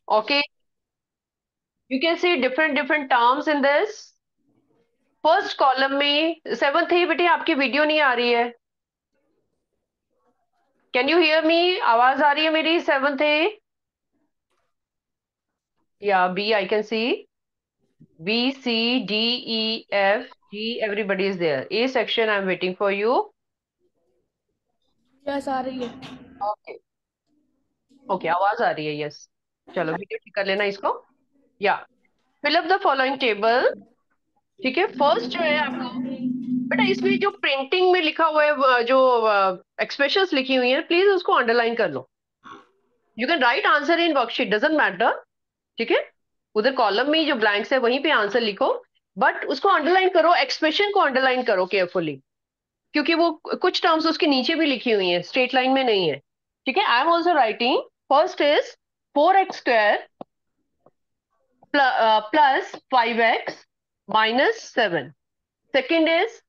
Okay, you can see different terms in this. First column में seventh ही बेटे आपकी वीडियो नहीं आ रही है. Can you hear me? आवाज आ रही है मेरी? सेवंथ है या B? I can see B, C, D, E, F, G. Everybody is there. A section. I'm waiting for you. Yes आ रही है. Okay. Okay. आवाज आ रही है. Yes. चलो वीडियो ठीक कर लेना इसको. या fill up the following table. ठीक है. फर्स्ट जो है आपको बेटा इसमें जो प्रिंटिंग में लिखा हुआ है जो एक्सप्रेशंस लिखी हुई है प्लीज उसको अंडरलाइन कर लो. You can write answer in worksheet, doesn't matter. ठीक है. उधर कॉलम में जो ब्लैंक्स है वहीं पे आंसर लिखो, बट उसको अंडरलाइन करो, एक्सप्रेशन को अंडरलाइन करो केयरफुली, क्योंकि वो कुछ टर्म्स उसके नीचे भी लिखी हुई हैं, स्ट्रेट लाइन में नहीं है. ठीक है. I am also writing. First is 4x² plus 5x -7. Second is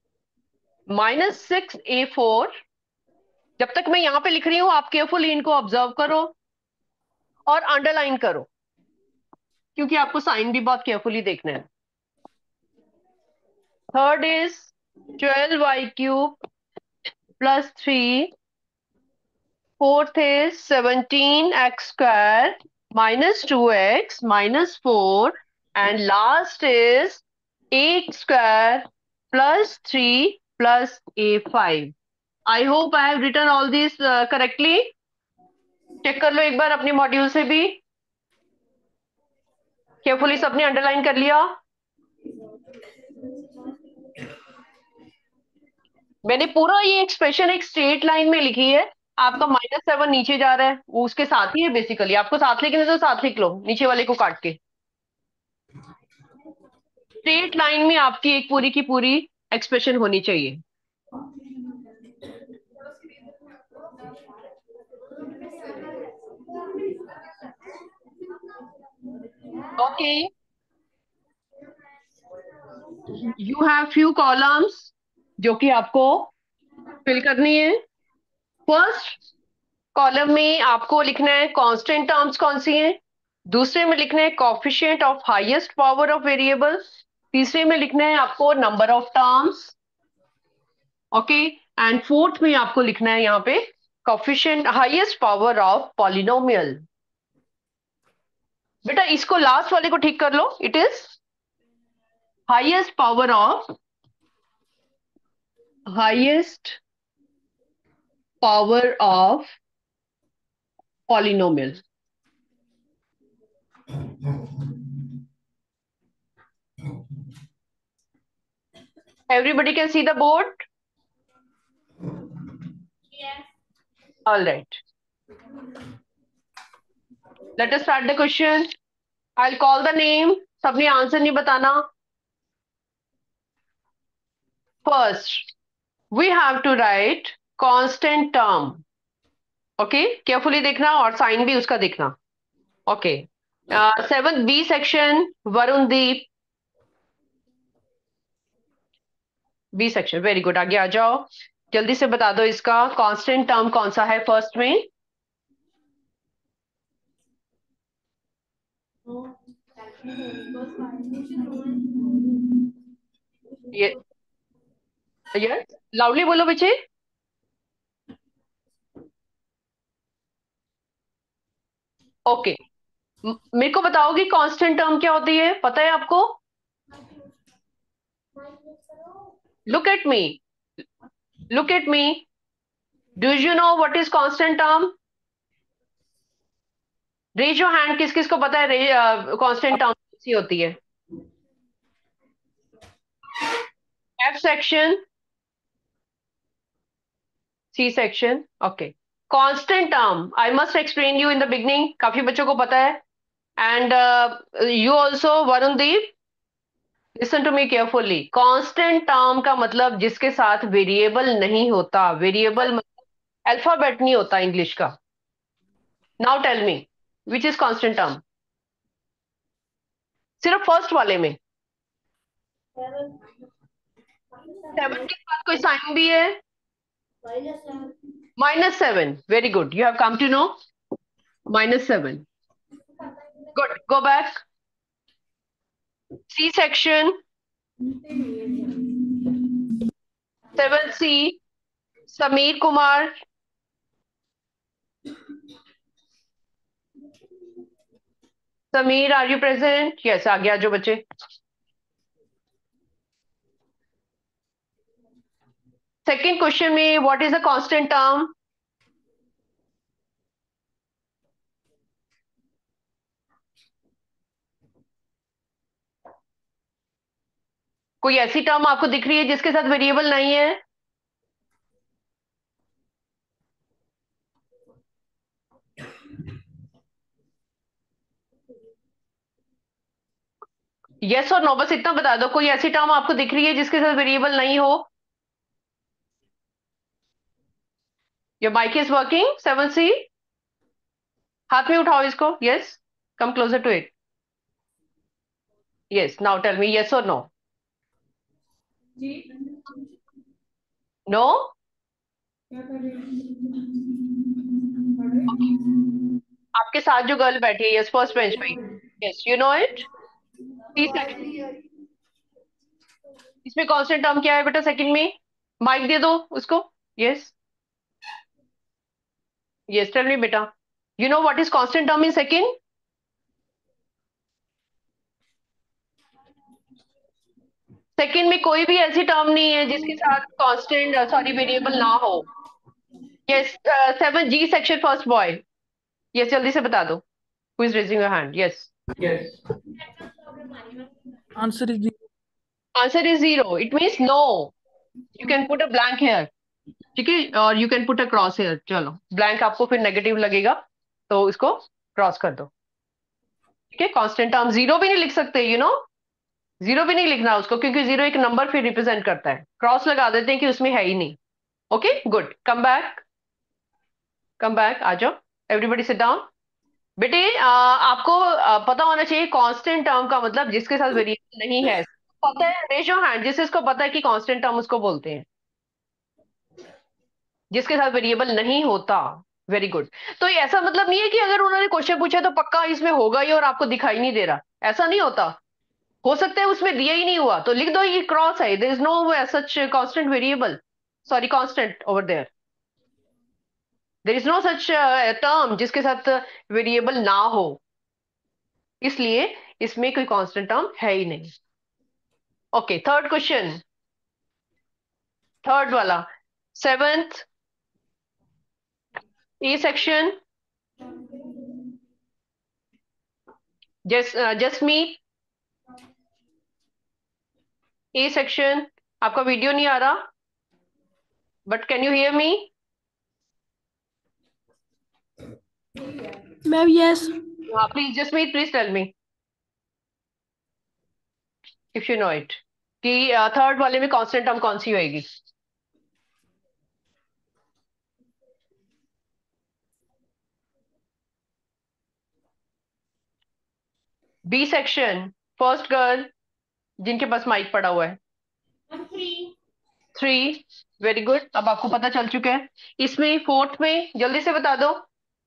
-6a4. जब तक मैं यहां पे लिख रही हूं आप केयरफुली इनको ऑब्जर्व करो और अंडरलाइन करो, क्योंकि आपको साइन भी बहुत केयरफुली देखना है. Third is 12y³ +3. Fourth is 17x² -2x -4. And last is a² +3 +a5. I hope I have written all this correctly. Check कर लो एक बार अपने मॉड्यूल से भी. केयरफुली सबने अंडरलाइन कर लिया? मैंने पूरा ये एक्सप्रेशन एक स्ट्रेट लाइन में लिखी है. आपका -7 नीचे जा रहा है, वो उसके साथ ही है बेसिकली. आपको साथ लिखने तो साथ लिख लो, नीचे वाले को काट के. स्ट्रेट लाइन में आपकी एक पूरी की पूरी एक्सप्रेशन होनी चाहिए. Okay. You have few columns जो कि आपको फिल करनी है. फर्स्ट कॉलम में आपको लिखना है कांस्टेंट टर्म्स कौन सी हैं. दूसरे में लिखना है coefficient of highest power of variables. तीसरे में लिखना है आपको number of terms. Okay. And fourth में आपको लिखना है यहाँ पे coefficient highest power of polynomial. बेटा इसको लास्ट वाले को ठीक कर लो. It is highest power of polynomial. Everybody can see the board? Yes. All right. Let us start the question. I'll call the name. सबने आंसर नहीं बताना. First, we have to write constant term. Okay? Carefully देखना और sign भी उसका देखना. Okay. 7th B section, Varundeep. B section, very good. आगे आ जाओ, जल्दी से बता दो इसका कांस्टेंट टर्म कौन सा है फर्स्ट में. ये यस लाउडली बोलो बच्चे. ओके. मेरे को बताओगे कांस्टेंट टर्म क्या होती है, पता है आपको? Look at me. Look at me. Do you know what is constant term? Raise your hand. किस किस को पता है कांस्टेंट टर्म कैसी होती है? F section, C section. Okay. Constant term I must explain you in the beginning. काफी बच्चों को पता है. And you also Varundeep, listen to me carefully. Constant term का मतलब जिसके साथ वेरिएबल नहीं होता. वेरिएबल मतलब अल्फाबेट नहीं होता इंग्लिश का. Now tell me which is constant term. सिर्फ फर्स्ट वाले में 7 के साथ कोई साइन भी है? -7. Very good, you have come to know. -7. Go back. C section 7C, Sameer Kumar. Sameer, are you present? Yes, आ गया जो बच्चे। सेकेंड क्वेश्चन में what is the constant term? कोई ऐसी टर्म आपको दिख रही है जिसके साथ वेरिएबल नहीं है? यस और नो, बस इतना बता दो। कोई ऐसी टर्म आपको दिख रही है जिसके साथ वेरिएबल नहीं हो? Your mike is working 7C। हाथ में उठाओ इसको। Yes, come closer to it. Yes, now tell me yes और नो। जी नो? क्या कर रहे आपके साथ जो गर्ल बैठी है, यस, फर्स्ट बेंच पे। Yes, you know it. इसमें कांस्टेंट टर्म क्या है बेटा सेकंड में? माइक दे दो उसको। यस, यस, टेल मी बेटा। You know what is constant term in second? Second में कोई भी ऐसी टर्म नहीं है जिसके साथ कांस्टेंट, सॉरी, वेरिएबल ना हो। Yes, 7G section first boy. Yes, जल्दी से बता दो। Who is raising your hand? Yes. Answer is answer is zero, it means no. You can put a blank here, ठीक है, और you can put a cross here. चलो, blank आपको फिर नेगेटिव लगेगा, तो इसको क्रॉस कर दो। ठीक है, कांस्टेंट टर्म जीरो भी नहीं लिख सकते, यू नो। जीरो भी नहीं लिखना उसको, क्योंकि जीरो एक नंबर फिर रिप्रेजेंट करता है। क्रॉस लगा देते हैं कि उसमें है ही नहीं। Okay, good. Come back, come back, आ जाओ। Everybody sit down. बेटे, आपको पता होना चाहिए कांस्टेंट टर्म का मतलब जिसके साथ वेरिएबल नहीं है। पता है? रेज योर हैंड जिससे इसको पता है कि कांस्टेंट टर्म उसको बोलते हैं जिसके साथ वेरिएबल नहीं होता। Very good. तो ये ऐसा मतलब नहीं है कि अगर उन्होंने क्वेश्चन पूछा तो पक्का इसमें होगा ही और आपको दिखाई नहीं दे रहा, ऐसा नहीं होता। हो सकता है उसमें दिया ही नहीं हुआ, तो लिख दो ये क्रॉस है, there is no such constant variable, sorry, constant over there is no such term जिसके साथ वेरिएबल ना हो, इसलिए इसमें कोई कांस्टेंट टर्म है ही नहीं। ओके, थर्ड क्वेश्चन, थर्ड वाला, seventh A section. Jasmeet, A section. आपका वीडियो नहीं आ रहा, but can you hear me? Ma'am yes हाँ, please Jasmeet, please tell me if you know it, कि थर्ड वाले में कांस्टेंट टर्म कौन सी होएगी? बी सेक्शन, फर्स्ट गर्ल जिनके पास माइक पड़ा हुआ है। Three, very good. अब आपको पता चल चुका है। इसमें फोर्थ में जल्दी से बता दो।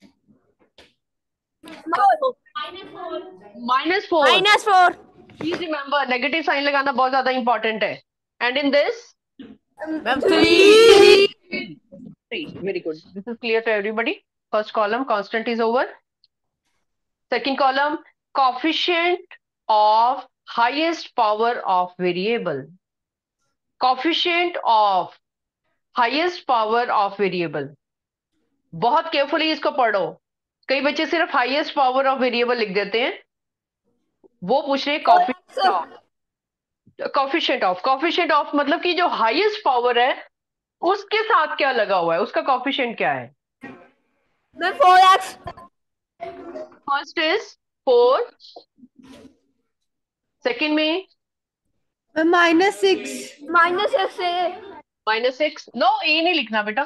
-4। -4 प्लीज रिमेंबर, नेगेटिव साइन लगाना बहुत ज्यादा इंपॉर्टेंट है। And in this, ma'am 3 very good, this is clear to everybody. First column constant is over. Second column, coefficient of highest power of variable, coefficient of highest power of variable। बहुत carefully इसको पढ़ो। कई बच्चे सिर्फ highest power of variable लिख देते हैं, वो पूछ रहे कॉफिशिएंट ऑफ। कॉफिशिएंट ऑफ मतलब कि जो हाईएस्ट पावर है उसके साथ क्या लगा हुआ है, उसका कॉफिशिएंट क्या है? Ma'am 4x first is 4, second में -6 -6 -6। नो, ए नहीं लिखना बेटा।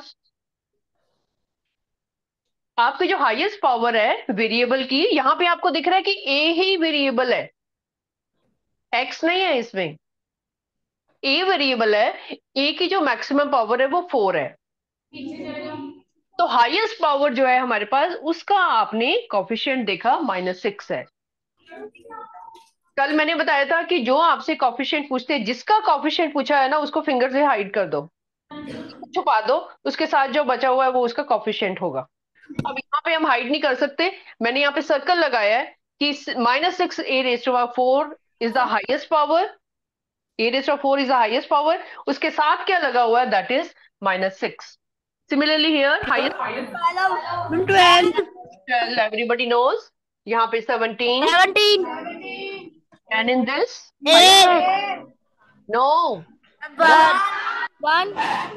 आपकी जो हाईएस्ट पावर है वेरिएबल की, यहां पे आपको दिख रहा है कि ए ही वेरिएबल है, एक्स नहीं है इसमें। ए वेरिएबल है, ए की जो मैक्सिमम पावर है वो 4 है। तो हाईएस्ट पावर जो है हमारे पास, उसका आपने कॉफिशिएंट देखा -6 है। कल मैंने बताया था कि जो आपसे कॉफिशिएंट पूछते हैं, जिसका कॉफिशिएंट पूछा है ना उसको फिंगर से हाइड कर दो, छुपा दो, उसके साथ जो बचा हुआ है वो उसका कॉफिशिएंट होगा। अब यहाँ पे हम हाइड नहीं कर सकते, मैंने यहाँ पे सर्कल लगाया है कि -6 a⁴ is the highest power, a⁴ is the highest power, उसके साथ क्या लगा हुआ है, that is -6। Similarly here highest 12, 12, everybody knows, यहाँ पे 17, 17, and in this 8, no, 1,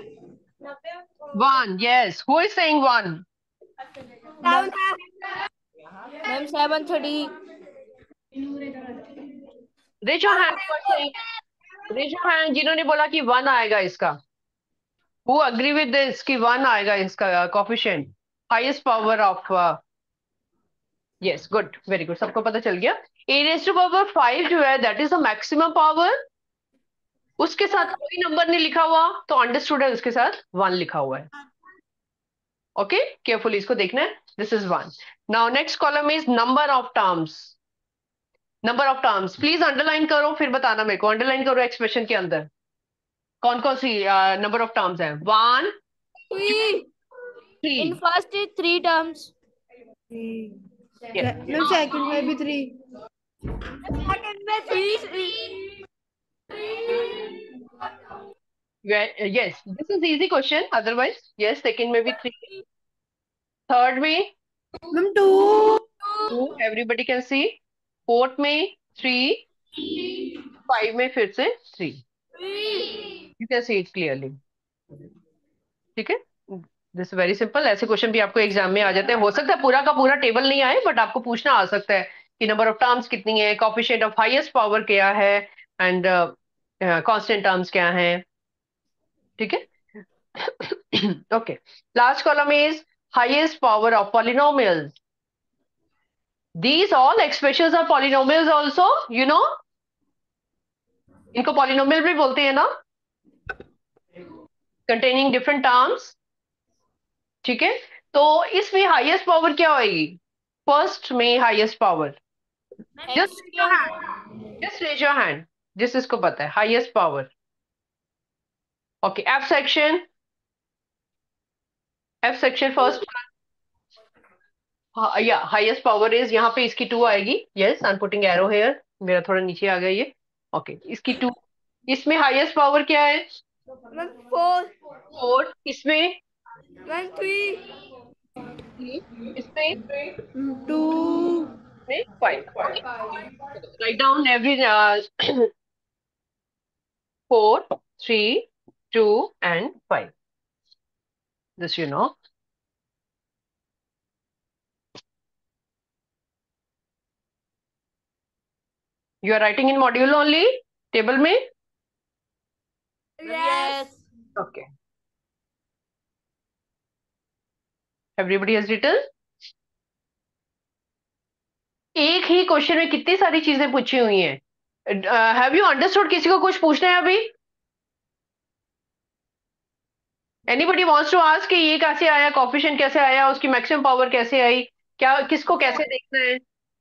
1, yes, who is saying 1? 7, ma'am 7:30. Raise your hand who are saying, raise your hand जिन्होंने बोला कि 1 आएगा इसका, who agree with this कि 1 आएगा इसका coefficient, highest power of yes, good, very good, सबको पता चल गया। a⁵ जो है that is the maximum power, उसके साथ कोई नंबर नहीं लिखा हुआ तो अंडरस्टूड है, उसके साथ 1 लिखा हुआ है। ओके, केयरफुली इसको देखना है, this is 1। Now next column is number of terms, number of terms please underline करो, फिर बताना मेरे को, अंडरलाइन करो एक्सप्रेशन के अंदर कौन कौन सी नंबर ऑफ टर्म्स है। 1, 3. 3, In first is 3 terms. yes, No, second में भी 3. Second में 3. yes, this is easy question, otherwise yes, second में भी 3, थर्ड में Ma'am 2. 2, everybody can see, fourth में 3, 5 में फिर से 3, you can see it clearly. ठीक है, दिस वेरी सिंपल, ऐसे क्वेश्चन भी आपको एग्जाम में आ जाते हैं, हो सकता है पूरा का पूरा टेबल नहीं आए बट आपको पूछना आ सकता है कि नंबर ऑफ टर्म्स कितनी है, कोएफिशिएंट ऑफ हाईएस्ट पावर क्या है, एंड कांस्टेंट टर्म्स क्या है। ठीक है, okay, last column is highest power of polynomials, these all expressions are polynomials also, you know, इनको पॉलिनोमियल भी बोलते हैं ना, कंटेनिंग डिफरेंट टर्म्स। ठीक है, तो इसमें हाईएस्ट पावर क्या होगी, फर्स्ट में highest power, just raise your hand, just raise your hand जिस इसको पता है highest power. Okay, F section, F section first, या हाईएस्ट पावर इज, यहाँ पे इसकी 2 आएगी, yes I am putting arrow here, मेरा थोड़ा नीचे आ गया ये। ओके, इसकी 2, इसमें हाईएस्ट पावर क्या है, Ma'am 4. 4, इसमें Ma'am 3. 3, इसमें 2. 5। Okay, write down every 4, 3, 2 and 5, this you know। You are writing in module only, table में, Yes. okay, everybody has written। एक ही क्वेश्चन में कितनी सारी चीजें पूछी हुई हैं, हैव यू अंडरस्टूड, किसी को कुछ पूछना है अभी, एनीबडी वांट्स टू आस्क कि ये कैसे आया, कोएफिशिएंट कैसे आया, उसकी मैक्सिमम पावर कैसे आई, क्या किसको कैसे देखना है।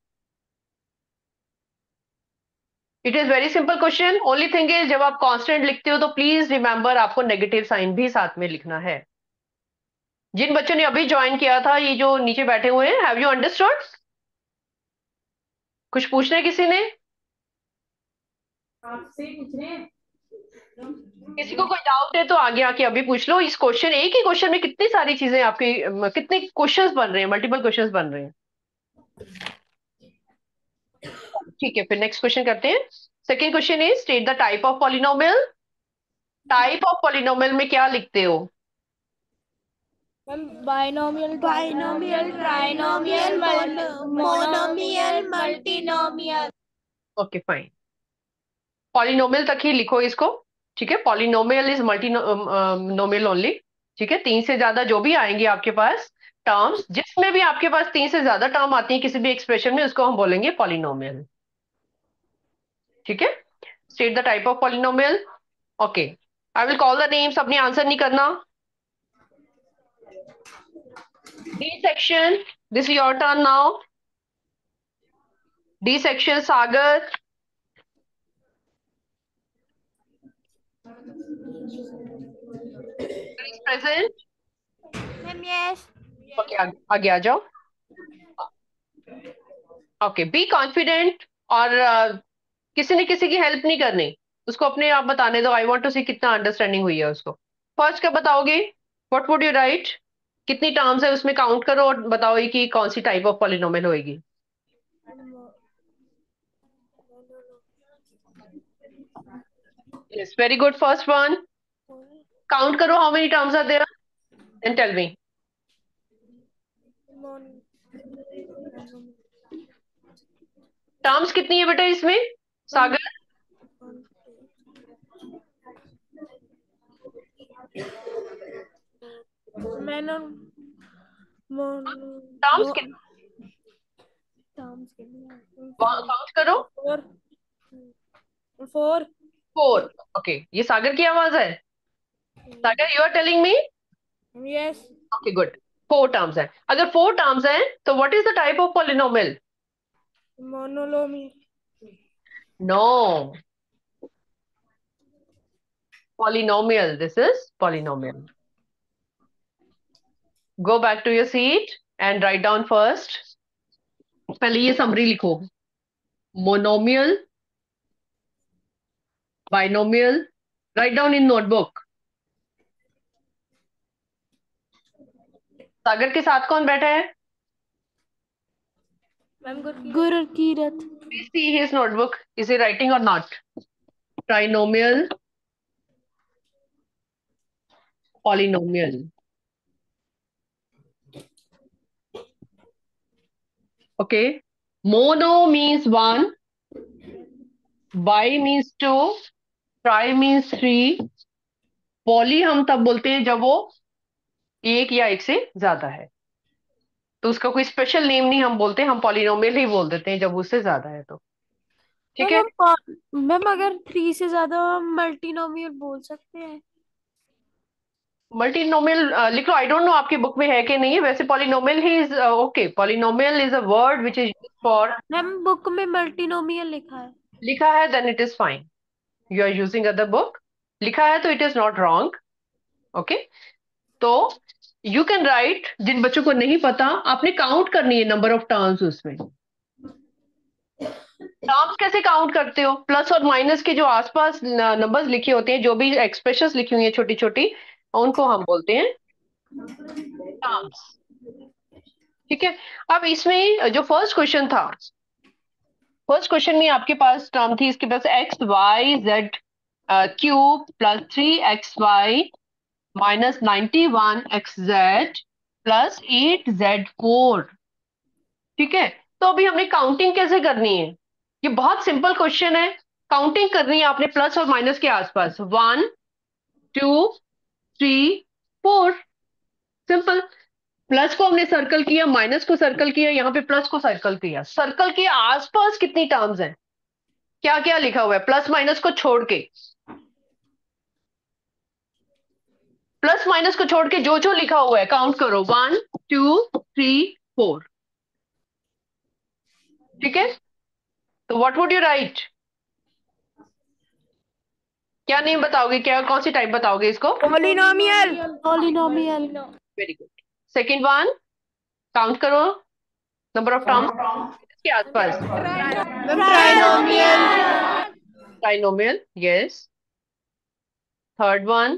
It is very simple question, only thing is जब आप कांस्टेंट लिखते हो तो प्लीज रिमेंबर आपको नेगेटिव साइन भी साथ में लिखना है। जिन बच्चों ने अभी ज्वाइन किया था, ये जो नीचे बैठे हुए हैं, हैव यू अंडरस्टूड, कुछ पूछना है किसी ने, आपसे पूछ रहे हैं। किसी को कोई डाउट है तो आगे आके अभी पूछ लो। इस क्वेश्चन, एक ही क्वेश्चन में कितनी सारी चीजें आपकी, कितने क्वेश्चंस बन रहे हैं, मल्टीपल क्वेश्चंस बन रहे हैं। ठीक है, फिर नेक्स्ट क्वेश्चन करते हैं। Second question is state the type of polynomial, type of polynomial में क्या लिखते हो, Binomial, trinomial, monomial, multinomial. Okay fine, polynomial तक ही लिखो इसको। ठीक है, polynomial is multinomial only. ठीक है, 3 से ज्यादा जो भी आएंगे आपके पास टर्म्स, जिसमें भी आपके पास 3 से ज्यादा टर्म आती है किसी भी एक्सप्रेशन में, उसको हम बोलेंगे पॉलिनोमियल। ठीक है, state the type of polynomial. Okay, I will call the names, अपनी आंसर नहीं करना। D section, this is your turn now. D section Sagar is present. Ma'am yes. Okay, आगे आ जाओ। Okay, be confident. और किसी ने किसी की हेल्प नहीं करनी, उसको अपने आप बताने दो। आई वांट टू सी कितना अंडरस्टैंडिंग हुई है उसको। फर्स्ट क्या बताओगे? What would you write? कितनी टर्म्स है उसमें, काउंट करो और बताओ ये कि कौन सी टाइप ऑफ पॉलिनोमियल होएगी। Yes, very good, first one. Count करो, how many terms are there and tell me. Terms कितनी है बेटा इसमें सागर? मैंने टर्म्स काउंट करो। Four four. फोर। ओके, ये सागर की आवाज है। Sagar, you are telling me? Yes. Okay, good. Four terms है। अगर फोर टर्म्स है तो what is the type of polynomial? Monomial. No, polynomial. This is polynomial. Go back to your seat and write down first. पहले ये summary लिखो। Monomial, binomial, write down in notebook. Sagar के साथ कौन बैठा है? Ma'am Gurkirat. Please see his notebook. Is he writing or not? Trinomial, polynomial. Okay. Mono means one, bi means two, tri means three. Poly हम तब बोलते हैं जब वो एक या एक से ज्यादा है, तो उसका कोई स्पेशल नेम नहीं हम बोलते, हम पॉलिनोमियल ही बोल देते हैं जब उससे ज्यादा है तो। ठीक है। मैम अगर 3 से ज्यादा मल्टीनोमियल बोल सकते हैं। मल्टीनोमियल लिख लो। आई डोंट नो आपकी बुक में है कि नहीं है, वैसे पॉलिनोमियल ही is okay. Polynomial is a word which is used for. Ma'am book में मल्टीनोमियल लिखा है। लिखा है then it is fine. You are using other book. लिखा है तो it is not wrong. Okay, तो यू कैन राइट। जिन बच्चों को नहीं पता, आपने काउंट करनी है नंबर ऑफ टर्म्स उसमें। टर्म्स कैसे काउंट करते हो? प्लस और माइनस के जो आसपास नंबर्स लिखे होते हैं, जो भी एक्सप्रेशंस लिखी हुई है छोटी छोटी, उनको हम बोलते हैं टर्म्स। ठीक है। अब इसमें जो फर्स्ट क्वेश्चन था, फर्स्ट क्वेश्चन में आपके पास टर्म थी, इसके पास X Y Z cube plus 3xy minus 91xz plus 8z4। ठीक है। तो अभी हमने काउंटिंग कैसे करनी है? ये बहुत सिंपल क्वेश्चन है। काउंटिंग करनी है आपने प्लस और माइनस के आसपास। 1 2 3 4। सिंपल। प्लस को हमने सर्कल किया, माइनस को सर्कल किया, यहाँ पे प्लस को सर्कल किया। सर्कल के आसपास कितनी टर्म्स हैं? क्या क्या लिखा हुआ है प्लस माइनस को छोड़ के? प्लस माइनस को छोड़ के जो जो लिखा हुआ है काउंट करो। 1 2 3 4। ठीक है। तो व्हाट वुड यू राइट? क्या नेम बताओगे? क्या कौन सी टाइप बताओगे इसको? Polynomial. Polynomial. Very good. Second one, count करो नंबर ऑफ टर्म्स के आसपास। Trinomial. Trinomial, yes. Third one,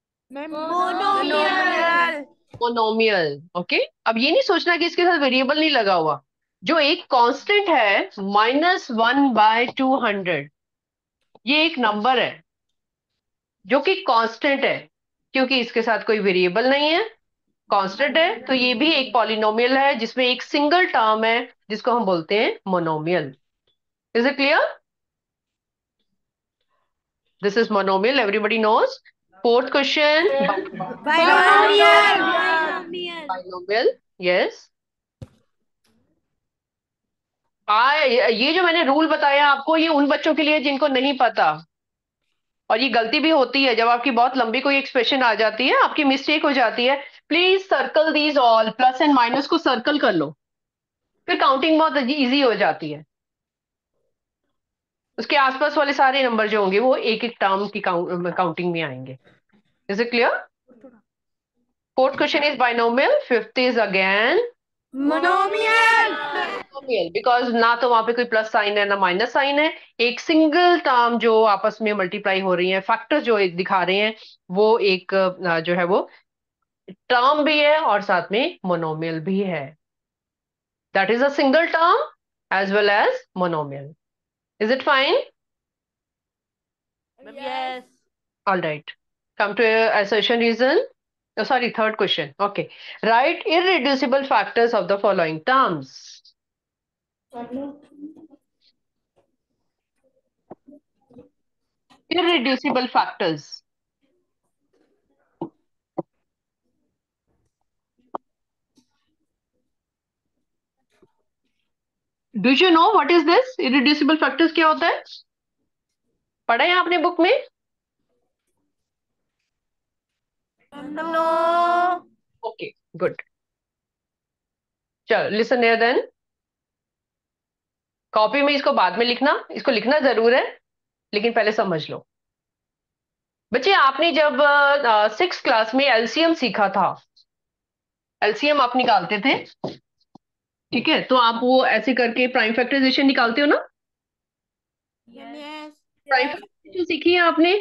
monomial. Monomial. Okay. अब ये नहीं सोचना कि इसके साथ वेरिएबल नहीं लगा हुआ। जो एक कांस्टेंट है -1/200, ये एक नंबर है जो कि कांस्टेंट है, क्योंकि इसके साथ कोई वेरिएबल नहीं है, कांस्टेंट है। तो ये भी एक पॉलिनोमियल है जिसमें एक सिंगल टर्म है, जिसको हम बोलते हैं monomial. Is it clear? This is monomial, everybody knows. Fourth question, binomial. Binomial, yes. ये जो मैंने रूल बताया आपको, ये उन बच्चों के लिए जिनको नहीं पता। और ये गलती भी होती है जब आपकी बहुत लंबी कोई एक्सप्रेशन आ जाती है, आपकी मिस्टेक हो जाती है। Please circle these all, plus and minus को सर्कल कर लो, फिर काउंटिंग बहुत इजी हो जाती है। उसके आसपास वाले सारे नंबर जो होंगे वो एक एक टर्म की काउंटिंग में आएंगे. Is it clear? Fourth question is binomial. Fifth is again monomial. Monomial, because ना तो वहां पे कोई प्लस साइन है ना माइनस साइन है. एक सिंगल टर्म जो आपस में मल्टीप्लाई हो रही है, फैक्टर जो एक दिखा रहे हैं, वो एक जो है वो टर्म भी है और साथ में मोनोमियल भी है. That is a single term as well as monomial. Is it fine? Yes. All right. Come to assertion reason. Oh, sorry, third question. Okay. Write irreducible factors of the following terms. Irreducible factors. Do you know what is this? Irreducible factors क्या होता है? पढ़ा है आपने book में? No. Okay, good. चलो, listen here then. Copy में इसको बाद में लिखना, इसको लिखना जरूर है, लेकिन पहले समझ लो. बच्चे, आपने जब 6th क्लास में एलसीएम सीखा था, एलसीएम आप निकालते थे, ठीक है? तो आप वो ऐसे करके प्राइम फैक्टराइजेशन निकालते हो ना? Yes. प्राइम फैक्टराइजेशन सीखी है आपने?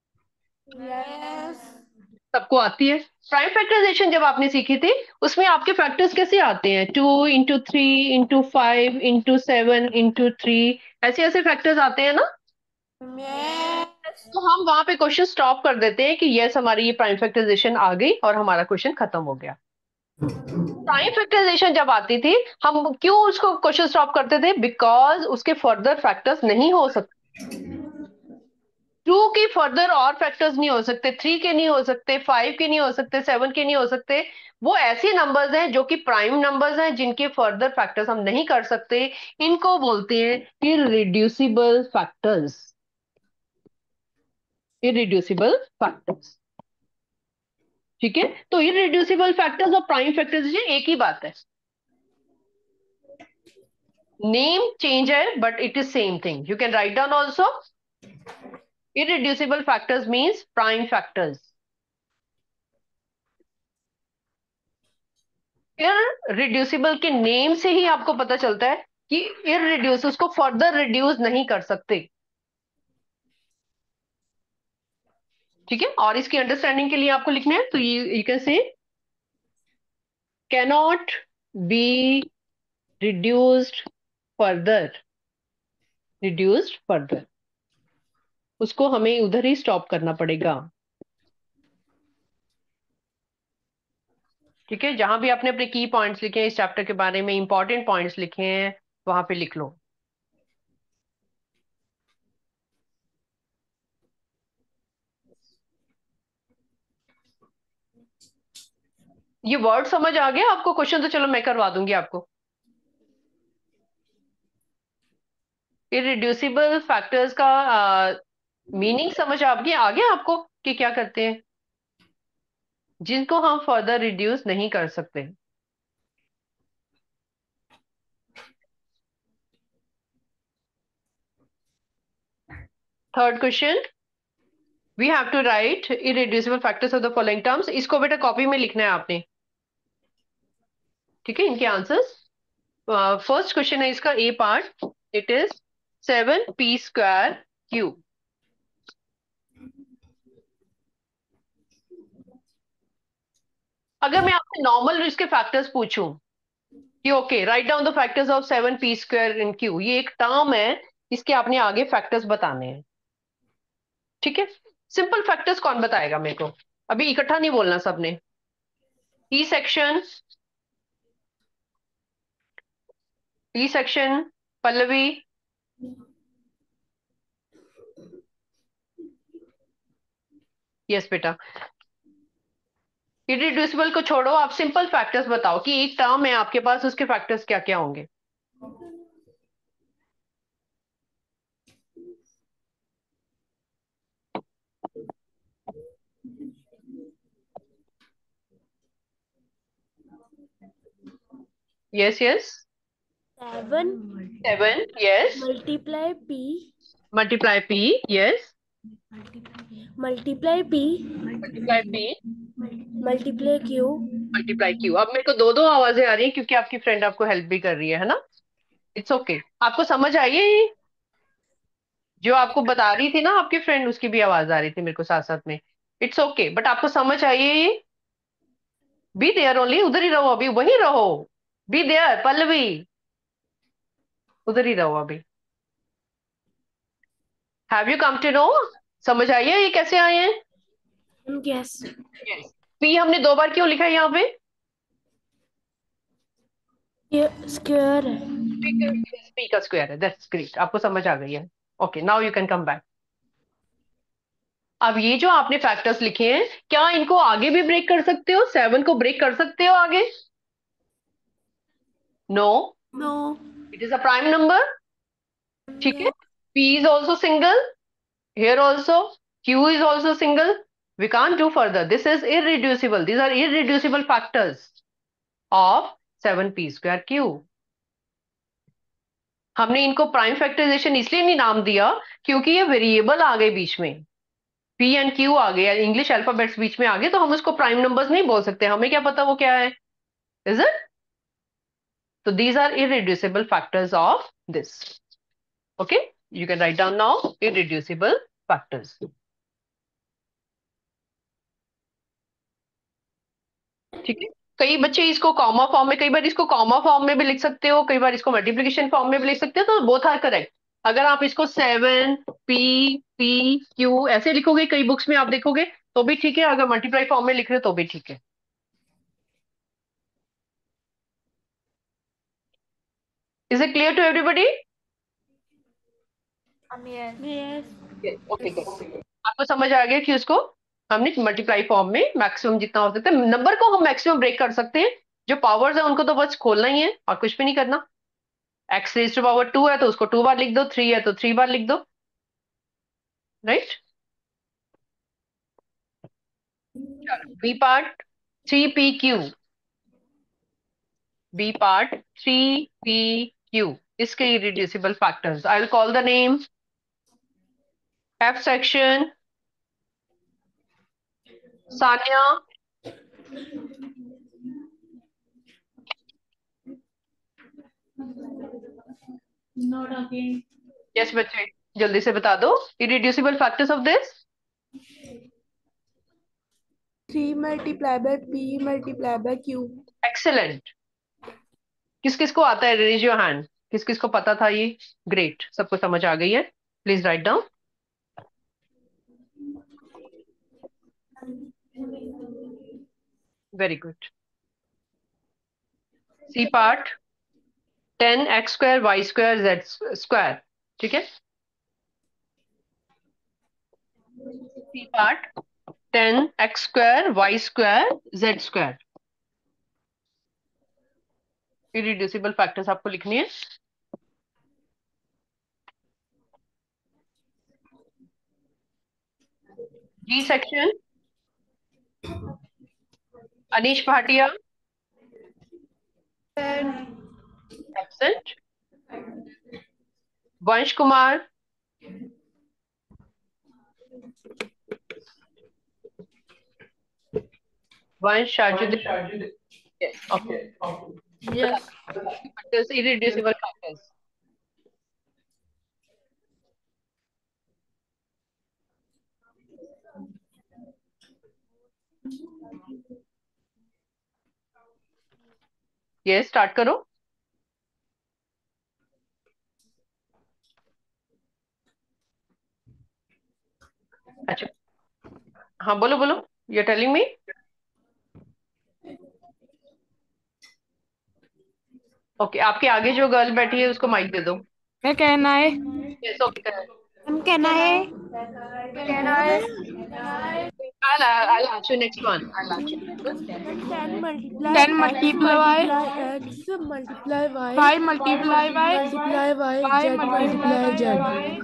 Yes. सबको आती है. प्राइम फैक्टराइजेशन जब आपने सीखी थी, उसमें आपके फैक्टर्स कैसे आते हैं? 2 into 3 into 5 into 7 into 3, ऐसे ऐसे फैक्टर्स आते हैं ना? Yes. तो हम वहां पे क्वेश्चन स्टॉप कर देते हैं कि यस, हमारी ये प्राइम फैक्टराइजेशन आ गई और हमारा क्वेश्चन खत्म हो गया. प्राइम फैक्टराइजेशन जब आती थी, हम क्यों उसको क्वेश्चन स्टॉप करते थे? बिकॉज उसके फर्दर फैक्टर्स नहीं हो सकते. 2 के फर्दर और फैक्टर्स नहीं हो सकते, 3 के नहीं हो सकते, 5 के नहीं हो सकते, 7 के नहीं हो सकते. वो ऐसे नंबर्स हैं जो कि प्राइम नंबर्स हैं, जिनके फर्दर फैक्टर्स हम नहीं कर सकते. इनको बोलते हैं इररिड्यूसिबल फैक्टर्स. Irreducible factors. ठीक है? तो इररिड्यूसिबल फैक्टर्स और प्राइम फैक्टर्स एक ही बात है. नेम चेंज है but it is same thing. You can write down also. Irreducible factors means prime factors. Irreducible के नेम से ही आपको पता चलता है कि इररिड्यूस, उसको फर्दर रिड्यूस नहीं कर सकते. ठीक है? और इसकी अंडरस्टैंडिंग के लिए आपको लिखना है, तो you can say cannot be reduced further. Reduced further, उसको हमें उधर ही स्टॉप करना पड़ेगा. ठीक है? जहां भी आपने अपने की पॉइंट्स लिखे हैं इस चैप्टर के बारे में, इंपॉर्टेंट पॉइंट्स लिखे हैं, वहां पे लिख लो. ये वर्ड समझ आ गया आपको? क्वेश्चन तो चलो मैं करवा दूंगी आपको. इररिड्यूसिबल फैक्टर्स का मीनिंग समझ आ गया आपको कि क्या करते हैं, जिनको हम फर्दर रिड्यूस नहीं कर सकते. Third question, we have to write irreducible factors of the following terms. इसको बेटा कॉपी में लिखना है आपने. ठीक है? इनके आंसर्स. फर्स्ट क्वेश्चन है इसका ए पार्ट. इट इज 7p² अगर मैं आपसे नॉर्मल इसके फैक्टर्स पूछूं कि okay, write down the factors of 7p² ये एक टर्म है, इसके आपने आगे फैक्टर्स बताने हैं. ठीक है? सिंपल फैक्टर्स कौन बताएगा मेरे को? अभी इकट्ठा नहीं बोलना सबने. E section, E section, Pallavi. Yes बेटा. इररिड्यूसिबल को छोड़ो, आप सिंपल फैक्टर्स बताओ कि एक टर्म है आपके पास, उसके फैक्टर्स क्या क्या होंगे. Yes yes. 7 7, yes. multiply p multiply P, yes, multiply P, multiply P, multiply Q, multiply Q. अब मेरे को दो दो आवाजें आ रही है क्योंकि आपकी फ्रेंड आपको हेल्प भी कर रही है ना। इट्स ओके, आपको समझ आई है ये? जो आपको बता रही थी ना आपकी फ्रेंड, उसकी भी आवाज आ रही थी मेरे को साथ साथ में। इट्स ओके, बट आपको समझ आई है ये? बी देयर ओनली, उधर ही रहो अभी, वहीं रहो। बी देयर पल्लवी, उधर ही रहो अभी। Have you come to know? समझ आई है ये कैसे आए हैं? Yes, yes. पी हमने दो बार क्यों लिखा है यहाँ पे? स्क्वायर है। पी का स्क्वायर है, दैट्स ग्रेट, आपको समझ आ गई है। Okay, now you can come back. अब ये जो आपने फैक्टर्स लिखे हैं, क्या इनको आगे भी ब्रेक कर सकते हो? 7 को ब्रेक कर सकते हो आगे? No, no, it is a prime number. ठीक है, P is also single, here also Q is also single. We can't do further. This is irreducible. These are irreducible factors of 7p square Q. हमने इनको prime factorisation इसलिए नहीं नाम दिया क्योंकि ये वेरिएबल आ गए बीच में, P एंड Q आ गए, इंग्लिश अल्फाबेट्स बीच में आ गए, तो हम उसको प्राइम नंबर्स नहीं बोल सकते, हमें क्या पता वो क्या है। Is it? So these are irreducible factors of this. Okay, you can write down now irreducible factors. ठीक है, कई बच्चे इसको कॉमा फॉर्म में, कई बार इसको कॉमा फॉर्म में भी लिख सकते हो, कई बार इसको मल्टीप्लिकेशन फॉर्म में भी लिख सकते हो, तो बोथ आर करेक्ट। अगर आप इसको 7 P P Q ऐसे लिखोगे, कई बुक्स में आप देखोगे तो भी ठीक है, अगर मल्टीप्लाई फॉर्म में लिख रहे हो तो भी ठीक है। Is it clear to everybody? Yes, okay, आपको समझ आ गया कि उसको हमने मल्टीप्लाई फॉर्म में मैक्सिमम जितना हो सकता है, नंबर को हम मैक्सिमम ब्रेक कर सकते हैं। जो पावर्स है उनको तो बस खोलना ही है और कुछ भी नहीं करना। एक्स रेज टू पावर 2 है तो उसको 2 बार लिख दो, 3 है तो 3 बार लिख दो, right. B part 3 P Q, B part 3 P Q, इसके irreducible factors I will call the name. F section Sanya, not again, yes बच्चे जल्दी से बता दो irreducible factors of this. 3 multiply by P multiply by Q। Excellent. किस किस को आता है? रेज योर हैंड, किस किस को पता था ये? ग्रेट, सबको समझ आ गई है। Please write down. Very good. C part 10x² y² z², ठीक है। सी part 10x² y² z²। Irreducible factors आपको लिखनी है। G section Anish Bhatia, absent. Vansh Kumar, Vansh Shajuddin, yes okay. Yes, factors, irreducible factors. ये स्टार्ट करो। अच्छा, हाँ बोलो बोलो, यू टेलिंग मी। ओके, आपके आगे जो गर्ल बैठी है उसको माइक दे दो। क्या कहना है? Yes okay. हम कहना है, कहना है। I'll ask you next one. I'll ask you. Good. 10 multiply 10 multiply x multiply y y multiply y multiply y y z multiply multiply z।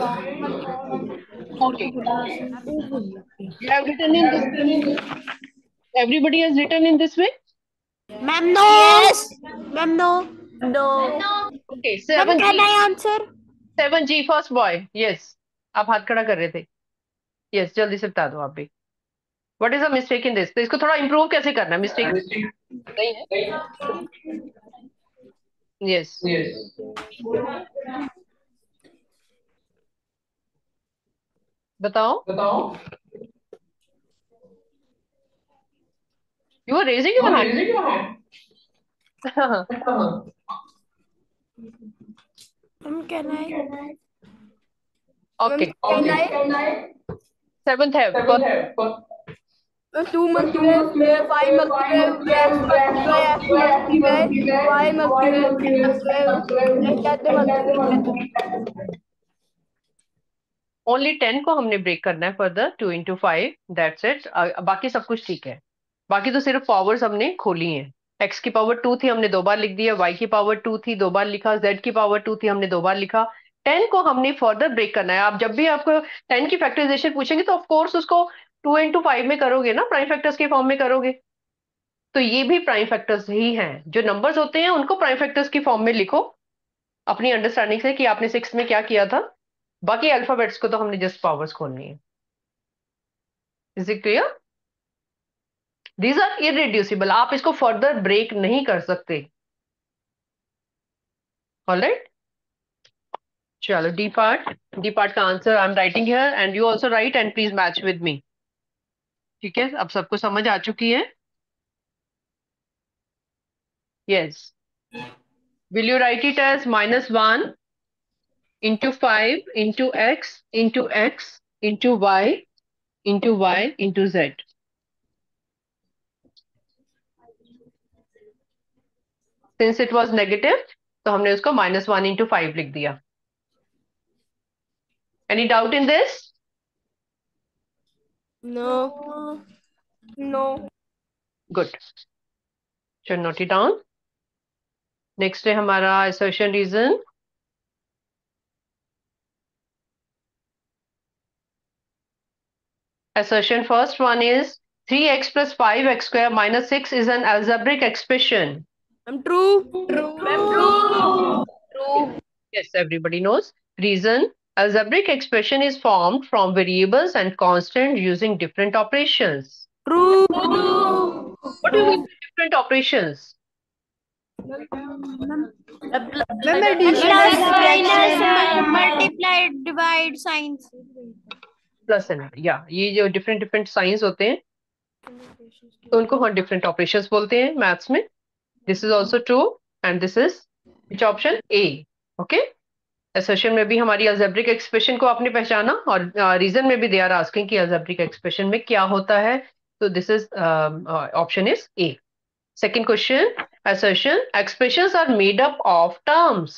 Okay. You have written in this way. Everybody has written in this way. Ma'am no, yes ma'am, no, no, Okay. Ma'am 7G. कहना है answer. 7G. First boy. Yes. आप हाथ खड़ा कर रहे थे। Yes, जल्दी से बता दो आप भी। What is the mistake in this? तो इसको थोड़ा इंप्रूव कैसे करना है? मिस्टेक नहीं है। यस, बताओ। You are raising your hand. Can I? Okay, Can I? Seventh है। 2 multiply 5 multiply x multiply x multiply y multiply z multiply। Only 10 को हमने ब्रेक करना है फर्दर, 2 into 5, दैट्स इट। बाकी सब कुछ ठीक है। बाकी तो सिर्फ पावर्स हमने खोली हैं। एक्स की पावर 2 थी, हमने 2 बार लिख दिया। वाई की पावर 2 थी, 2 बार लिखा। जेड की पावर 2 थी, हमने 2 बार लिखा। 10 को हमने फर्दर ब्रेक करना है। आप जब भी आपको 10 की फैक्टराइजेशन पूछेंगे तो ऑफकोर्स उसको 2 into 5 में करोगे ना, प्राइम फैक्टर्स के फॉर्म में करोगे। तो ये भी प्राइम फैक्टर्स ही हैं। जो नंबर्स होते हैं उनको प्राइम फैक्टर्स की फॉर्म में लिखो, अपनी अंडरस्टैंडिंग से कि आपने 6 में क्या किया था। बाकी अल्फाबेट्स को तो हमने जस्ट पावर्स खोलनी है। Is it clear? These are irreducible, आप इसको फर्दर ब्रेक नहीं कर सकते। ऑलराइट, चलो डी पार्ट का answer I am writing here and you also write and please match with me. ठीक है, अब सबको समझ आ चुकी है? Yes. Will you write it as -1 into 5 into x into y into y into z? Since it was negative तो हमने उसको -1 into 5 लिख दिया। Any doubt in this? No. No. Good, चलो नोट इट डाउन। नेक्स्ट है हमारा assertion reason. Assertion first one is 3x plus 5x square minus 6 is an algebraic expression. True. True. Yes, everybody knows. Reason: algebraic expression is formed from variables and constants using different operations. True. What do you mean by different operations? Plus minus multiply divide signs। Plus and yeah, ये जो different signs होते हैं तो उनको हम different operations बोलते हैं maths में। This is also true and this is which option? A. Okay. Assertion में भी हमारी algebraic expression को आपने पहचाना और reason में भी they are asking कि algebraic expression में क्या होता है। तो this is option is A. Second question, assertion: expressions are made up of terms.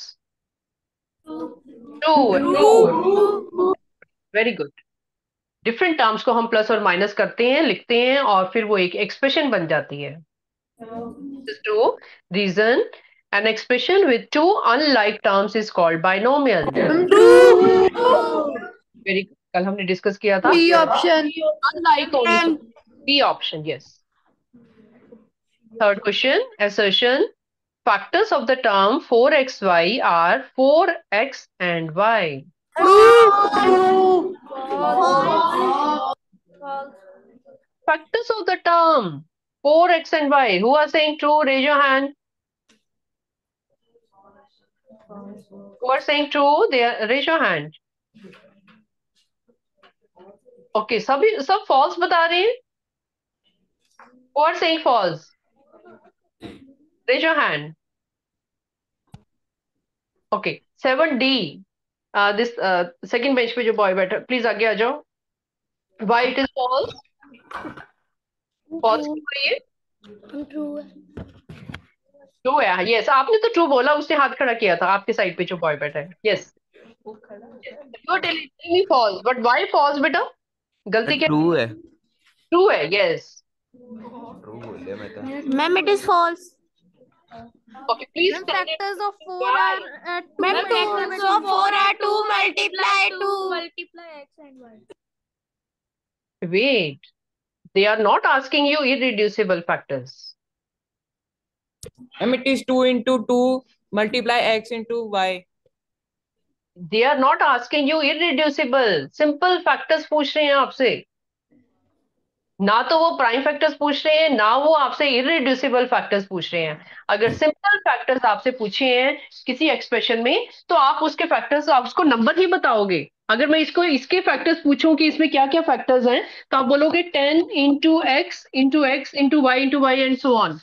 True. Very good. Different terms को हम प्लस और माइनस करते हैं, लिखते हैं और फिर वो एक एक्सप्रेशन बन जाती है। This is true. Reason: an expression with two unlike terms is called binomial. Very good. कल हमने डिस्कस किया था। B option। Unlike only. B option, yes. Third question, assertion: factors of the term 4xy are 4x and y. True. Factors of the term 4x and y. Who are saying true? Raise your hand. Who are saying true? Raise your hand. Okay, सब false बता रहे हैं। Who are saying false? Raise your hand. Okay, 7D. This second bench पे जो boy बैठा, please आगे आ जाओ। Why it is false? False क्यों है ये? ट्रू है, यस। आपने तो ट्रू बोला, उसने हाथ खड़ा किया था आपके साइड पे जो बॉय बैठा है। Yes, you are telling me false, but why false बेटा? गलती क्या? ट्रू है। ट्रू है, यस। ट्रू बोले मैं तो। Ma'am, it is false। Okay, please Ma'am, factors of 4 are Ma'am, factors of 4 are 2 multiply x and y। wait, they are not asking you irreducible factors. It is 2 into 2 multiply x into y. They are not asking you irreducible, simple factors पूछ रहे हैं आपसे। ना तो वो prime factors पूछ रहे हैं, ना वो आपसे इररिड्यूसिबल फैक्टर्स पूछ रहे हैं। अगर सिंपल फैक्टर्स आपसे पूछे हैं किसी एक्सप्रेशन में, तो आप उसके फैक्टर्स, आप उसको नंबर ही बताओगे। अगर मैं इसको इसके फैक्टर्स पूछूं कि इसमें क्या क्या फैक्टर्स हैं, तो आप बोलोगे 10 into x into x into y and so on.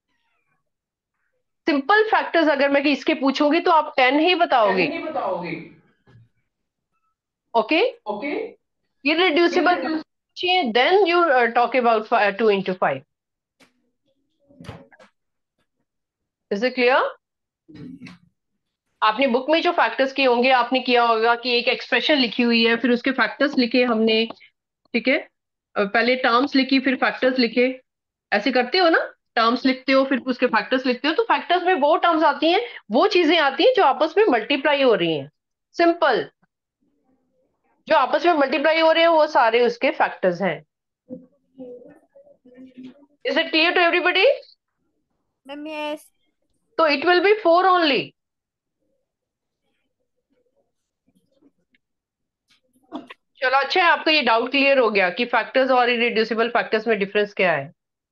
Simple factors अगर मैं इसके पूछूंगी तो आप 10 ही बताओगे। Okay, irreducible then you talk about 2 into 5। Is it clear? आपने बुक में जो फैक्टर्स किए होंगे, आपने किया होगा कि एक एक्सप्रेशन लिखी हुई है, फिर उसके फैक्टर्स लिखे हमने, ठीक है। पहले टर्म्स लिखी फिर फैक्टर्स लिखे, ऐसे करते हो ना। टर्म्स लिखते हो फिर उसके फैक्टर्स लिखते हो, तो फैक्टर्स में वो टर्म्स आती हैं, वो चीजें आती हैं जो आपस में मल्टीप्लाई हो रही हैं। सिंपल, जो आपस में मल्टीप्लाई हो रहे हैं वो सारे उसके फैक्टर्स हैं। Is it clear to everybody? Ma'am yes. तो इट विल बी 4 ओनली। चलो अच्छा है, आपको ये डाउट क्लियर हो गया कि फैक्टर्स और इररिड्यूसिबल फैक्टर्स में डिफरेंस क्या है।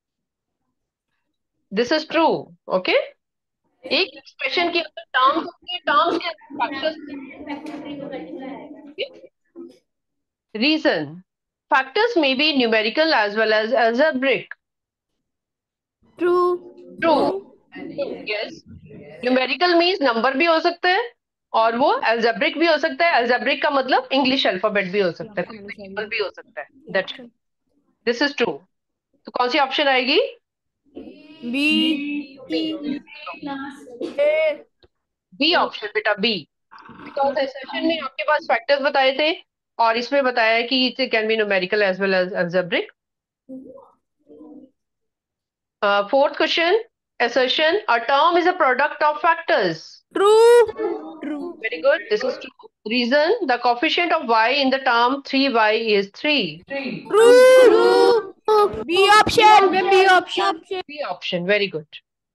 This is true. ओके, एक एक्सप्रेशन के अंदर टर्म्स होंगे, टर्म्स के अंदर फैक्टर्स। रीजन, फैक्टर्स में be numerical as well as algebraic। True. True, yes. Numerical means number भी हो सकता है, और वो algebraic भी हो सकता है। algebraic का मतलब इंग्लिश अल्फाबेट भी हो सकता है, कोई सिंबल भी हो सकता है। That, this is true. तो कौन सी ऑप्शन आएगी? बी। बी ऑप्शन बेटा, बी। बिकॉज एसेशन में आपके पास फैक्टर्स बताए थे, और इसमें बताया है कि it can be numerical as well as algebraic। Fourth question, assertion, a term is a product of factors. True. Very good, this is true. Reason, the coefficient of y in the term 3y is 3. True. B option. B option. B option, very good.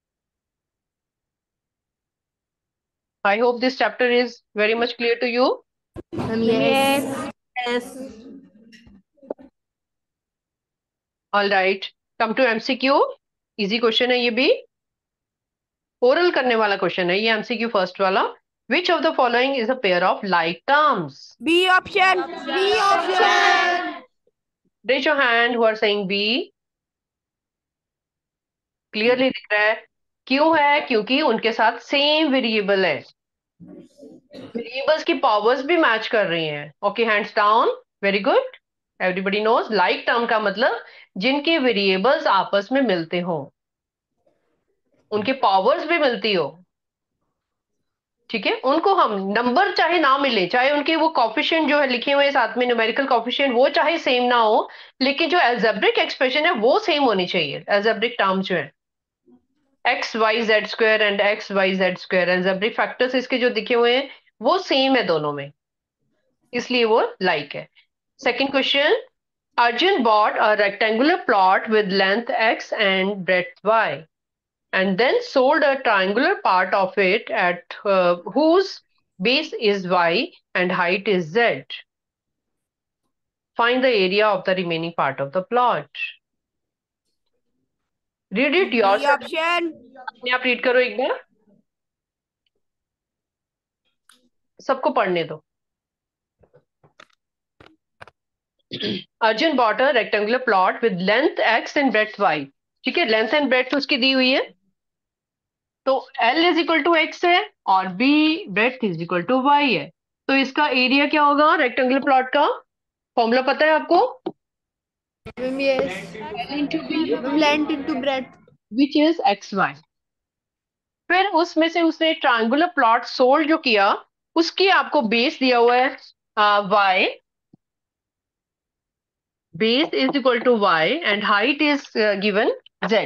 I hope this chapter is very much clear to you. Yes. Yes. All right, come to MCQ. Easy question है ये भी, oral करने वाला question है ये। MCQ first वाला, which of the following is a pair of like terms? B option. B option. Raise your hand who are saying B. Clearly दिख रहा है। क्यों है? क्योंकि उनके साथ सेम वेरिएबल है, वेरिएबल्स की पावर्स भी मैच कर रही हैं। Okay, hands down, very good. Everybody knows like term का मतलब जिनके वेरिएबल्स आपस में मिलते हो, उनके पावर्स भी मिलती हो, ठीक है। उनको हम नंबर चाहे ना मिले, चाहे उनके वो कॉफिशिएंट जो है लिखे हुए साथ में न्यूमेरिकल कॉफिशिएंट वो चाहे सेम ना हो, लेकिन जो एल्जेब्रिक एक्सप्रेशन है वो सेम होनी चाहिए। एल्जेब्रिक टर्म जो है x Y z square and x Y z square, algebraic factors इसके जो दिखे हुए हैं वो सेम है दोनों में, इसलिए वो लाइक है। Second question, Arjun bought a rectangular plot with length x and breadth y, and then sold a triangular part of it at whose base is y and height is z. Find the area of the remaining part of the plot. Read it B yourself. option. अपने आप read करो एक बार, सबको पढ़ने दो। Arjun bought a rectangular plot with length x and breadth y. ठीक है, length and breadth उसकी दी हुई है, तो L is equal to x है और B breadth is equal to y है। तो इसका एरिया क्या होगा रेक्टेंगुलर प्लॉट का? फॉर्मूला पता है आपको? Yes. L into B Length into breadth. Which is x y. फिर उसमें से उसने ट्रायंगुलर प्लॉट सोल्ड जो किया, उसकी आपको बेस दिया हुआ है y, base is equal to y एंड height is given z,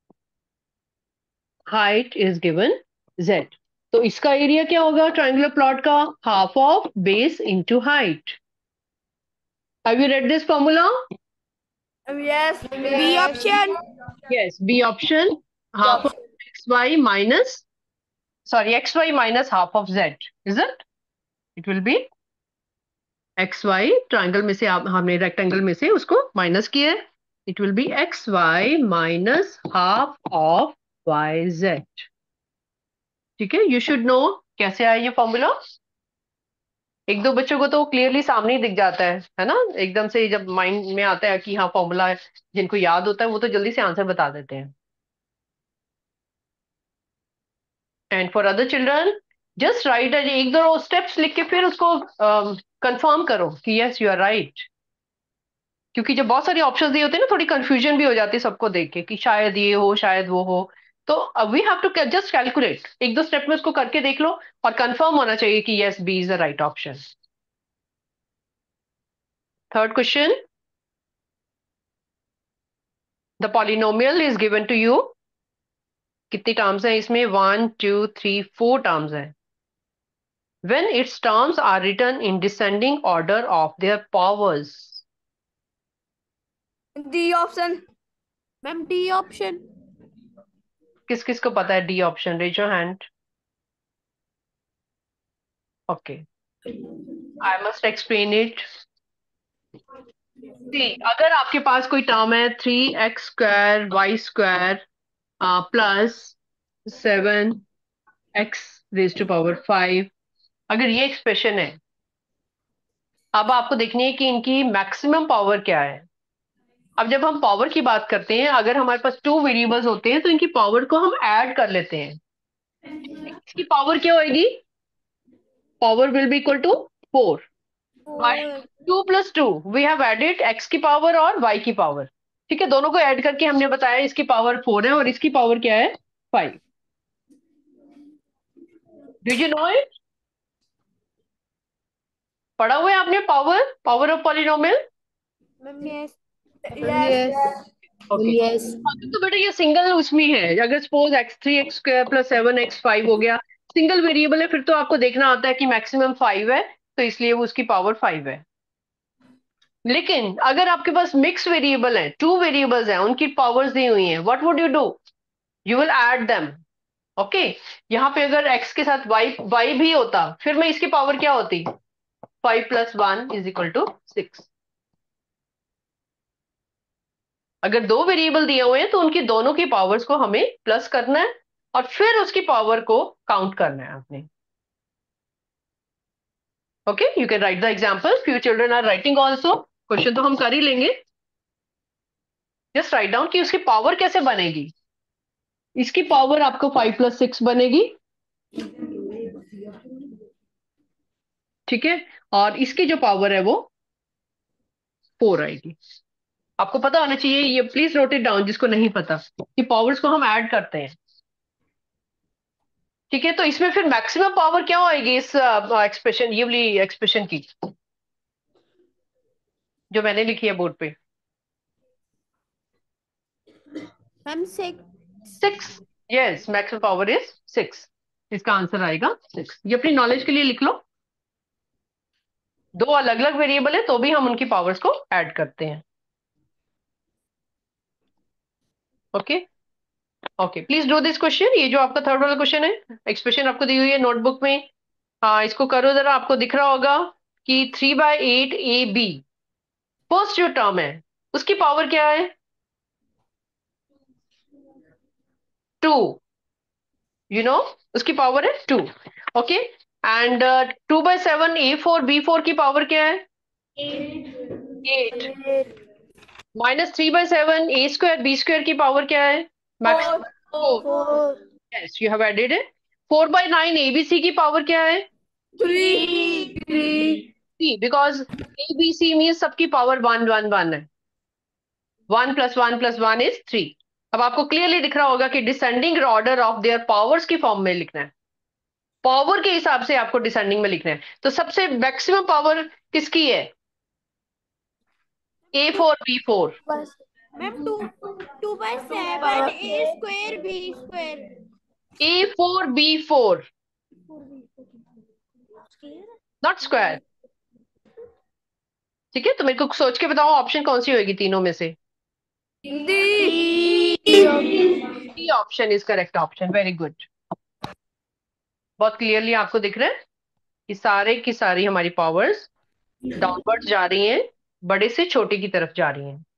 height is given z। तो इसका एरिया क्या होगा ट्रायंगुलर प्लॉट का? Half of base into height. Have you read this formula? Yes. B option. Yes, B option, half of xy minus, sorry, xy minus half of z, is it? It will be x y, triangle में से आप हमने rectangle में से उसको minus किया है, it will be x y minus half of y z. ठीक है, यू शुड नो कैसे आया ये फॉर्मूला। एक दो बच्चों को तो क्लियरली सामने ही दिख जाता है ना, एकदम से जब माइंड में आता है कि हाँ फॉर्मूला है, जिनको याद होता है वो तो जल्दी से आंसर बता देते हैं। And for other children just right, एक दो स्टेप्स लिख के फिर उसको कंफर्म करो कि यस यू आर राइट, क्योंकि जब बहुत सारे ऑप्शंस दिए होते हैं ना, थोड़ी कंफ्यूजन भी हो जाती है सबको देख के कि शायद ये हो शायद वो हो। तो we have to just calculate, एक दो स्टेप में उसको करके देख लो और कंफर्म होना चाहिए कि yes B is the right option. Third question, the polynomial is given to you. कितनी टर्म्स हैं इसमें, 1 2 3 4 टर्म्स हैं। when its terms are written in descending order of their powers। D option. Ma'am D option. किस किस को पता है D option, raise your hand. Okay, I must explain it. See, अगर आपके पास कोई टर्म है 3x² y² प्लस 7x⁵, अगर ये एक्सप्रेशन है, अब आपको देखनी है कि इनकी मैक्सिमम पावर क्या है। अब जब हम पावर की बात करते हैं, अगर हमारे पास टू वेरिएबल्स होते हैं तो इनकी पावर को हम ऐड कर लेते हैं। इसकी पावर क्या होगी, power will be equal to 4, right. 2 + 2 we have added x की पावर और y की पावर। ठीक है, दोनों को ऐड करके हमने बताया इसकी पावर 4 है और इसकी पावर क्या है 5। डिड यू नो इट, पढ़ा हुआ है आपने power of polynomial. Ma'am yes. Yes. Okay, yes. तो बेटा ये सिंगल उसमें है, अगर सपोज x3x² + 7x5 हो गया, सिंगल वेरिएबल है, फिर तो आपको देखना आता है कि मैक्सिमम 5 है, तो इसलिए वो उसकी पावर 5 है। लेकिन अगर आपके पास मिक्स वेरिएबल है, टू वेरिएबल्स हैं, उनकी पावर्स दी हुई हैं, what would you do, you will add them. Okay, यहाँ पे अगर x के साथ y भी होता, फिर मैं इसकी पावर क्या होती, 5 + 1 = 6। अगर दो वेरिएबल दिए हुए हैं तो उनकी दोनों की पावर्स को हमें प्लस करना है और फिर उसकी पावर को काउंट करना है आपने। Okay, you can write the example, few children are writing also, question तो हम कर ही लेंगे। जस्ट राइट डाउन कि उसकी पावर कैसे बनेगी। इसकी पावर आपको 5 + 6 बनेगी, ठीक है, और इसकी जो पावर है वो 4 आएगी। आपको पता होना चाहिए ये, प्लीज नोट इट डाउन जिसको नहीं पता, कि पावर्स को हम ऐड करते हैं। ठीक है, तो इसमें फिर मैक्सिमम पावर क्या होएगी इस एक्सप्रेशन, ये वाली एक्सप्रेशन की जो मैंने लिखी है बोर्ड पे, ma'am 6। 6। Yes, maximum power is 6, इसका आंसर आएगा 6। ये अपनी नॉलेज के लिए लिख लो, दो अलग अलग वेरिएबल है तो भी हम उनकी पावर्स को ऐड करते हैं। Okay okay, please do this question, ये जो आपका थर्ड वाला क्वेश्चन है, एक्सप्रेशन आपको दी हुई है नोटबुक में। हाँ, इसको करो जरा, आपको दिख रहा होगा कि 3/8 AB फर्स्ट जो टर्म है उसकी पावर क्या है, 2, यू नो, उसकी पावर है 2। ओके, एंड 2/7 A4 B4 की पावर क्या है 8, -3/7 A² B² की पावर क्या है maximum 4। 4। Yes, you have added it. 4/9 ABC की पावर क्या है 3। 3, बिकॉज ABC मीन सबकी पावर 1 1 1 है, 1 + 1 + 1 = 3। अब आपको क्लियरली दिख रहा होगा कि descending order of their powers की फॉर्म में लिखना है, पावर के हिसाब से आपको डिसेंडिंग में लिखना है। तो सबसे मैक्सिमम पावर किसकी है, A4 B4। Ma'am 2/7 A² A4 B4, not square. ठीक है, तो मेरे को सोच के बताओ ऑप्शन कौन सी होगी तीनों में से। D option is correct option, very good, बहुत क्लियरली आपको दिख रहा है कि सारे की सारी हमारी पावर्स डाउनवर्ड जा रही हैं, बड़े से छोटे की तरफ जा रही हैं।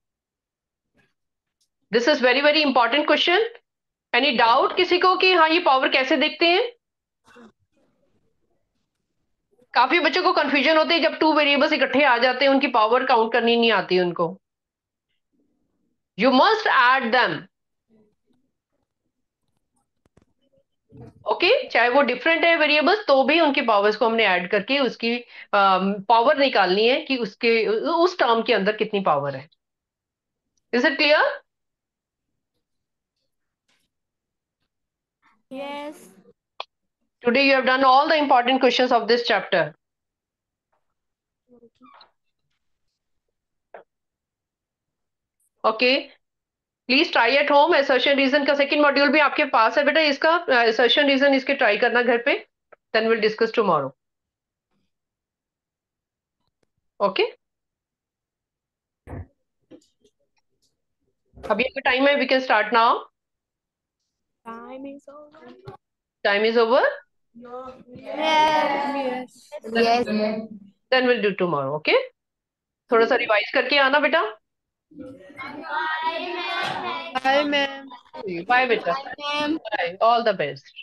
This is very very important question. Any doubt किसी को कि हाँ ये पावर कैसे देखते हैं? काफी बच्चों को कंफ्यूजन होती है जब टू वेरिएबल्स इकट्ठे आ जाते हैं, उनकी पावर काउंट करनी नहीं आती उनको। You must add them. Okay, चाहे वो डिफरेंट है वेरिएबल्स तो भी उनकी पावर्स को हमने ऐड करके उसकी पावर निकालनी है कि उसके उस टर्म के अंदर कितनी पावर है। Is it clear? Yes. Today you have done all the important questions of this chapter. Okay, please try at home. Assertion reason का सेकंड मॉड्यूल भी आपके पास है बेटा, इसका assertion reason इसके ट्राई करना घर पे, then we'll discuss tomorrow. Okay, अभी आपका टाइम है, we can start now. Time is over. Time is over. Yes. Yes. Then we'll do tomorrow. Okay, थोड़ा सा रिवाइज करके आना बेटा. Bye, ma'am. Bye बेटा. Bye. All the best.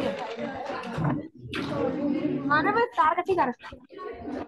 माना मैं तार कटी कर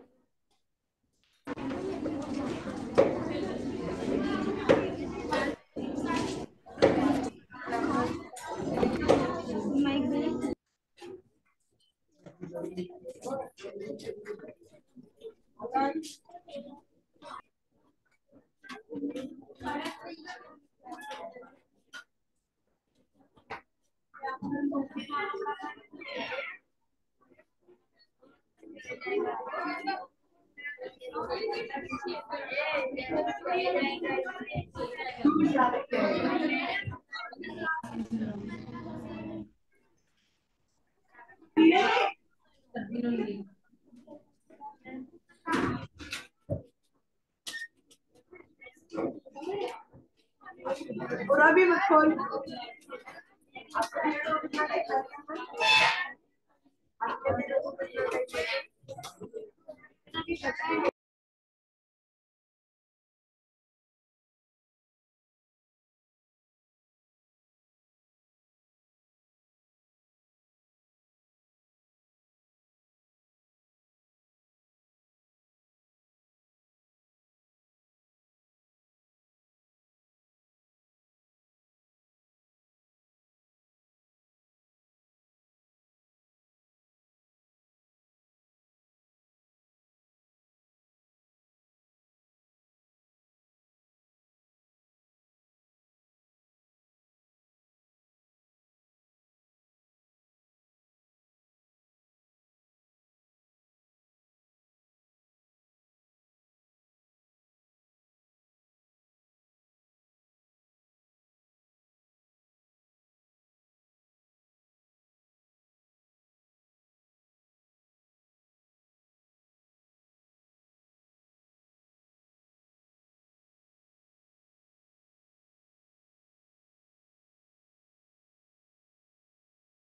पूरा भी मत खोल